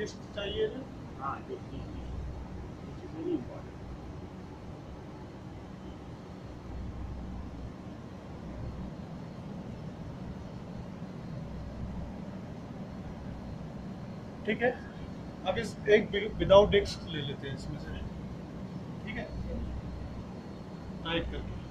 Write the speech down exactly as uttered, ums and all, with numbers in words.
Disc चाहिए ना? हाँ, दिस इज वेरी इंपॉर्टेंट। ठीक है, अब इस एक विदाउट डिस्क ले लेते हैं इसमें से, ठीक है, टाइप करके।